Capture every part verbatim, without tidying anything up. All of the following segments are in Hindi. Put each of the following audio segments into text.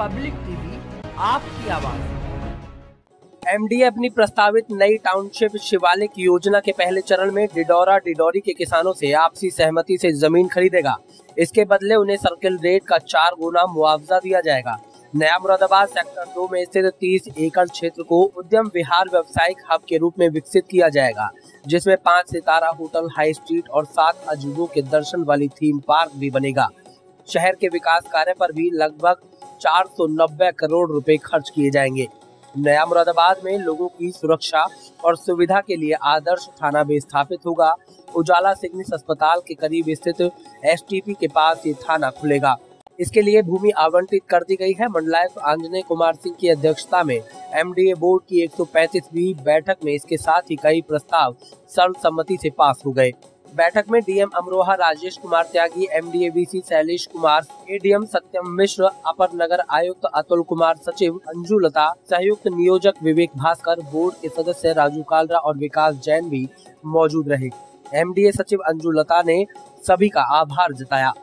पब्लिक टीवी, आपकी आवाज। एमडीए अपनी प्रस्तावित नई टाउनशिप शिवालिक योजना के पहले चरण में डिडौरा डिडौरी के किसानों से आपसी सहमति से जमीन खरीदेगा। इसके बदले उन्हें सर्किल रेट का चार गुना मुआवजा दिया जाएगा। नया मुरादाबाद सेक्टर दो में स्थित तीस एकड़ क्षेत्र को उद्यम विहार व्यावसायिक हब के रूप में विकसित किया जाएगा, जिसमें पाँच सितारा होटल, हाई स्ट्रीट और सात अजूबों के दर्शन वाली थीम पार्क भी बनेगा। शहर के विकास कार्य पर भी लगभग चार सौ नब्बे करोड़ रुपए खर्च किए जाएंगे। नया मुरादाबाद में लोगों की सुरक्षा और सुविधा के लिए आदर्श थाना भी स्थापित होगा। उजाला सिग्निस अस्पताल के करीब स्थित एसटीपी के पास ये थाना खुलेगा। इसके लिए भूमि आवंटित कर दी गई है। मंडलायुक्त आंजनेय कुमार सिंह की अध्यक्षता में एमडीए बोर्ड की एक सौ पैंतीसवीं बैठक में इसके साथ ही कई प्रस्ताव सर्वसम्मति से पास हो गए। बैठक में DM Amroha Rajesh Kumar Tyagi, MDA VC Shailesh Kumar, ADM Satyam Mishra, अपर नगर आयुक्त अतुल कुमार, सचिव अंजू लता, संयुक्त नियोजक विवेक भास्कर, बोर्ड के सदस्य राजू कालरा और विकास जैन भी मौजूद रहे। एमडीए सचिव अंजू लता ने सभी का आभार जताया।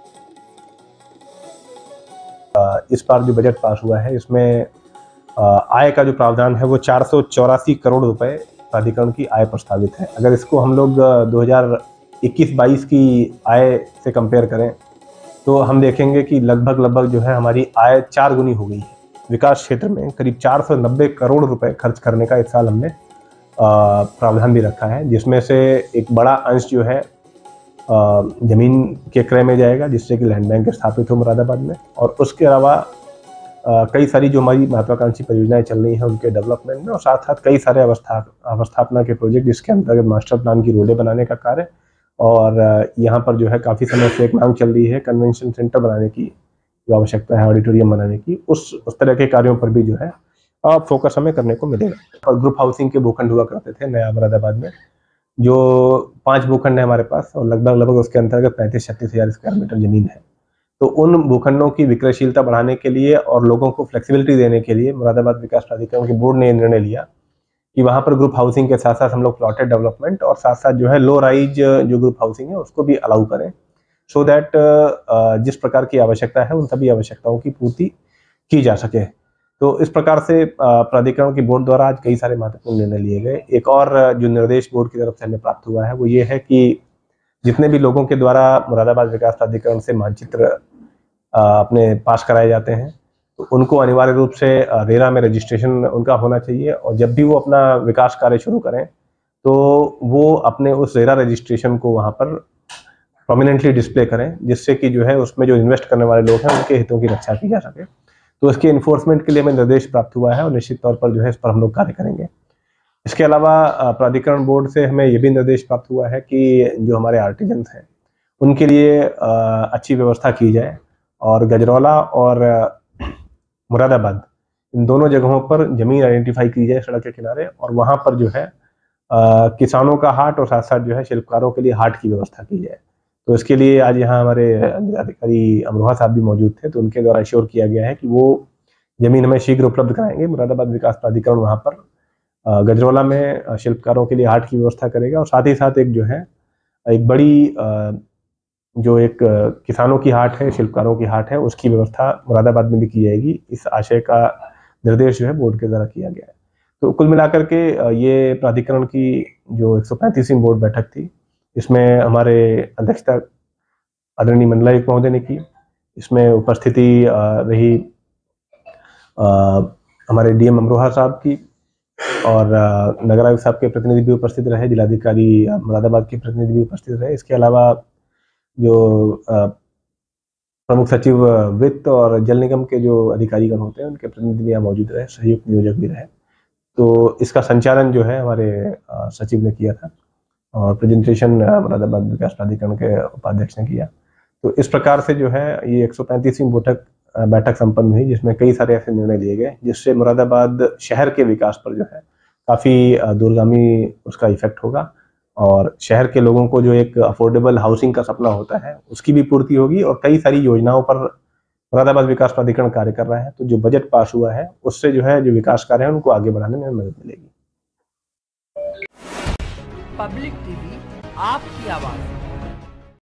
इस बार जो बजट पास हुआ है, इसमें आय का जो प्रावधान है वो चार सौ चौरासी करोड़ रुपए प्राधिकरण की आय प्रस्तावित है। अगर इसको हम लोग दो हज़ार इक्कीस बाईस की आय से कंपेयर करें तो हम देखेंगे कि लगभग लगभग जो है हमारी आय चार गुनी हो गई है। विकास क्षेत्र में करीब चार सौ नब्बे करोड़ रुपए खर्च करने का इस साल हमने प्रावधान भी रखा है, जिसमें से एक बड़ा अंश जो है ज़मीन के क्रय में जाएगा, जिससे कि लैंड बैंक स्थापित हो मुरादाबाद में। और उसके अलावा कई सारी जो हमारी महत्वाकांक्षी परियोजनाएं चल रही हैं उनके डेवलपमेंट में, और साथ साथ कई सारे अवस्था अवस्थापना के प्रोजेक्ट, जिसके अंतर्गत मास्टर प्लान की रोडें बनाने का कार्य, और यहाँ पर जो है काफ़ी समय से एक मांग चल रही है कन्वेंशन सेंटर बनाने की, जो आवश्यकता है ऑडिटोरियम बनाने की, उस उस तरह के कार्यों पर भी जो है अब फोकस हमें करने को मिलेगा। और ग्रुप हाउसिंग के भूखंड हुआ करते थे नया मुरादाबाद में, जो पांच भूखंड है हमारे पास, और लगभग लगभग उसके अंतर्गत पैंतीस छत्तीस हजार स्क्वायर मीटर जमीन है। तो उन भूखंडों की विक्रयशीलता बढ़ाने के लिए और लोगों को फ्लेक्सिबिलिटी देने के लिए मुरादाबाद विकास प्राधिकरण के बोर्ड ने निर्णय लिया कि वहाँ पर ग्रुप हाउसिंग के साथ साथ हम लोग प्लॉटेड डेवलपमेंट और साथ साथ जो है लो राइज जो ग्रुप हाउसिंग है उसको भी अलाउ करें, सो दैट जिस प्रकार की आवश्यकता है उन सभी आवश्यकताओं की पूर्ति की जा सके। तो इस प्रकार से प्राधिकरण की बोर्ड द्वारा आज कई सारे महत्वपूर्ण निर्णय लिए गए। एक और जो निर्देश बोर्ड की तरफ से हमें प्राप्त हुआ है वो ये है कि जितने भी लोगों के द्वारा मुरादाबाद विकास प्राधिकरण से मानचित्र अपने पास कराए जाते हैं तो उनको अनिवार्य रूप से रेरा में रजिस्ट्रेशन उनका होना चाहिए, और जब भी वो अपना विकास कार्य शुरू करें तो वो अपने उस रेरा रजिस्ट्रेशन को वहाँ पर प्रोमिनेंटली डिस्प्ले करें, जिससे कि जो है उसमें जो इन्वेस्ट करने वाले लोग हैं उनके हितों की रक्षा की जा सके। तो इसके इन्फोर्समेंट के लिए हमें निर्देश प्राप्त हुआ है और निश्चित तौर पर जो है इस पर हम लोग कार्य करेंगे। इसके अलावा प्राधिकरण बोर्ड से हमें ये भी निर्देश प्राप्त हुआ है कि जो हमारे आर्टिजन्स हैं उनके लिए अच्छी व्यवस्था की जाए, और गजरौला और मुरादाबाद इन दोनों जगहों पर जमीन आइडेंटिफाई की जाए सड़क के किनारे, और वहाँ पर जो है आ, किसानों का हाट और साथ साथ जो है शिल्पकारों के लिए हाट की व्यवस्था की जाए। तो इसके लिए आज यहाँ हमारे जिलाधिकारी अमरोहा साहब भी मौजूद थे, तो उनके द्वारा श्योर किया गया है कि वो जमीन हमें शीघ्र उपलब्ध कराएंगे। मुरादाबाद विकास प्राधिकरण वहाँ पर गजरौला में शिल्पकारों के लिए हाट की व्यवस्था करेगा, और साथ ही साथ एक जो है एक बड़ी जो एक किसानों की हाट है, शिल्पकारों की हाट है, उसकी व्यवस्था मुरादाबाद में भी की जाएगी। इस आशय का निर्देश जो है बोर्ड के द्वारा किया गया है। तो कुल मिलाकर के ये प्राधिकरण की जो एक सौ पैंतीसवीं बोर्ड बैठक थी, इसमें हमारे अध्यक्षता आदरणीय मंडलायुक्त महोदय ने की। इसमें उपस्थिति रही हमारे डीएम अमरोहा साहब की, और नगर आयुक्त साहब के प्रतिनिधि भी उपस्थित रहे, जिलाधिकारी मुरादाबाद के प्रतिनिधि भी उपस्थित रहे। इसके अलावा जो प्रमुख सचिव वित्त और जल निगम के जो अधिकारीगण होते हैं उनके प्रतिनिधि भी यहाँ मौजूद रहे, संयुक्त नियोजक भी रहे। तो इसका संचालन जो है हमारे सचिव ने किया था, और प्रेजेंटेशन मुरादाबाद विकास प्राधिकरण के उपाध्यक्ष ने किया। तो इस प्रकार से जो है ये एक सौ पैंतीसवीं बैठक बैठक संपन्न हुई, जिसमें कई सारे ऐसे निर्णय लिए गए जिससे मुरादाबाद शहर के विकास पर जो है काफ़ी दूरगामी उसका इफेक्ट होगा, और शहर के लोगों को जो एक अफोर्डेबल हाउसिंग का सपना होता है उसकी भी पूर्ति होगी, और कई सारी योजनाओं पर मुरादाबाद विकास प्राधिकरण कार्य कर रहा है। तो जो बजट पास हुआ है उससे जो है जो विकास कार्य है उनको आगे बढ़ाने में मदद मिलेगी। पब्लिक टीवी, आपकी आवाज।